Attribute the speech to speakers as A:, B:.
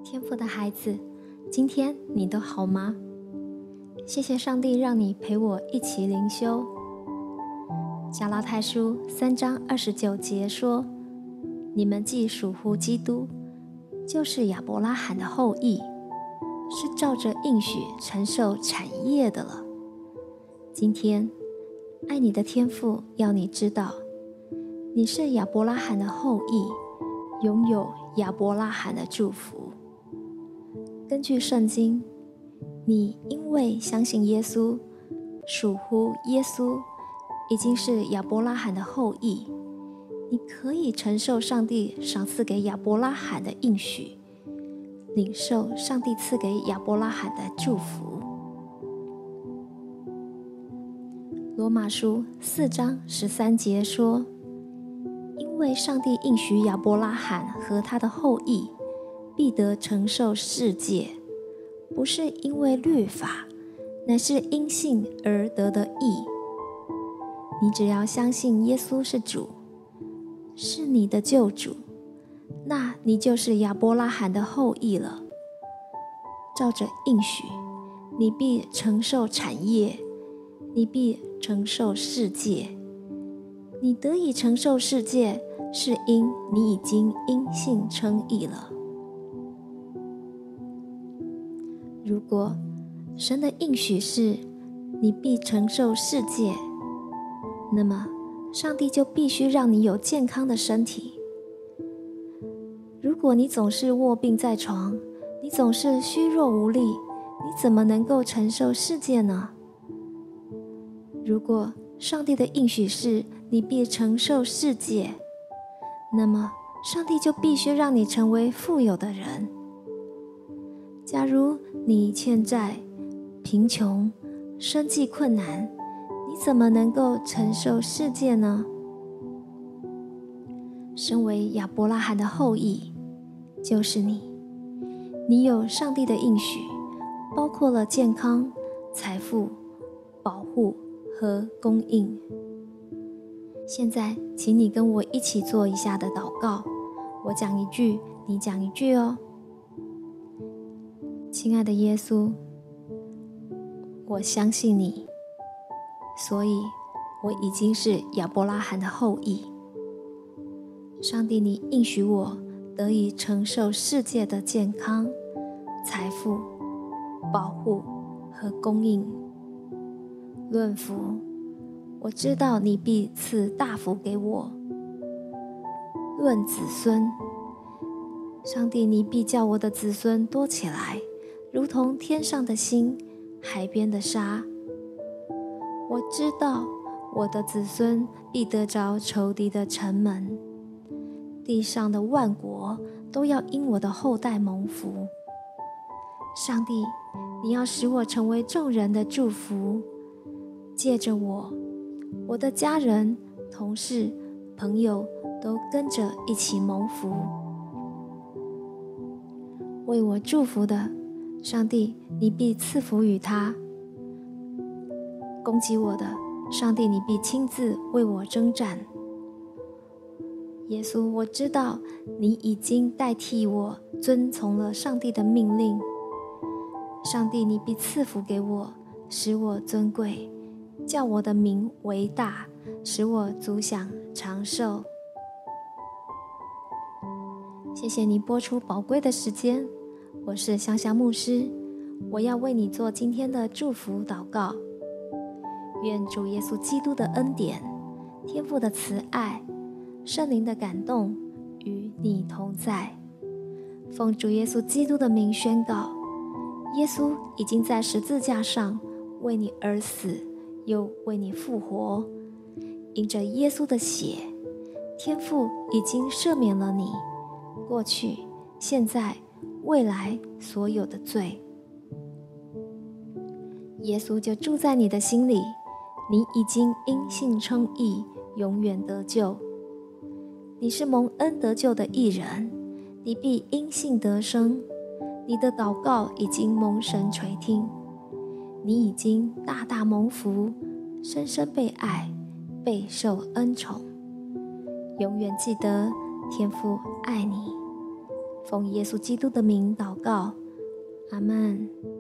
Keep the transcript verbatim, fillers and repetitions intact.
A: 天父的孩子，今天你都好吗？谢谢上帝让你陪我一起灵修。加拉太书三章二十九节说，你们既属乎基督，就是亚伯拉罕的后裔，是照着应许承受产业的了。今天爱你的天父要你知道，你是亚伯拉罕的后裔，拥有亚伯拉罕的祝福。根据圣经，你因为相信耶稣，属乎耶稣，已经是亚伯拉罕的后裔，你可以承受上帝赏赐给亚伯拉罕的应许，领受上帝赐给亚伯拉罕的祝福。罗马书四章十三节说，因为上帝应许亚伯拉罕和他的后裔必得承受世界，不是因为律法，乃是因信而得的义。你只要相信耶稣是主，是你的救主，那你就是亚伯拉罕的后裔了。照着应许，你必承受产业，你必承受世界。你得以承受世界，是因你已经因信称义了。如果神的应许是你必承受世界，那么上帝就必须让你有健康的身体。如果你总是卧病在床，你总是虚弱无力，你怎么能够承受世界呢？如果上帝的应许是你必承受世界，那么上帝就必须让你成为富有的人。假如你欠债、贫穷、生计困难，你怎么能够承受世界呢？身为亚伯拉罕的后裔，就是你。你有上帝的应许，包括了健康、财富、保护和供应。现在，请你跟我一起做以下的祷告，我讲一句，你讲一句哦。亲爱的耶稣，我相信你，所以我已经是亚伯拉罕的后裔。上帝，你应许我得以承受世界的健康、财富、保护和供应。论福，我知道你必赐大福给我。论子孙，上帝，你必叫我的子孙多起来，如同天上的星，海边的沙。我知道我的子孙必得着仇敌的城门，地上的万国都要因我的后代蒙福。上帝，你要使我成为众人的祝福，借着我，我的家人、同事、朋友都跟着一起蒙福。为我祝福的上帝，你必赐福于他；攻击我的上帝，你必亲自为我征战。耶稣，我知道你已经代替我遵从了上帝的命令。上帝，你必赐福给我，使我尊贵，叫我的名为大，使我足享长寿。谢谢你播出宝贵的时间，我是香香牧师，我要为你做今天的祝福祷告。愿主耶稣基督的恩典、天父的慈爱、圣灵的感动与你同在。奉主耶稣基督的名宣告，耶稣已经在十字架上为你而死，又为你复活。因着耶稣的血，天父已经赦免了你过去、现在、未来所有的罪。耶稣就住在你的心里，你已经因信称义，永远得救。你是蒙恩得救的义人，你必因信得生。你的祷告已经蒙神垂听，你已经大大蒙福，深深被爱，备受恩宠。永远记得天父爱你， 奉耶稣基督的名祷告，阿们。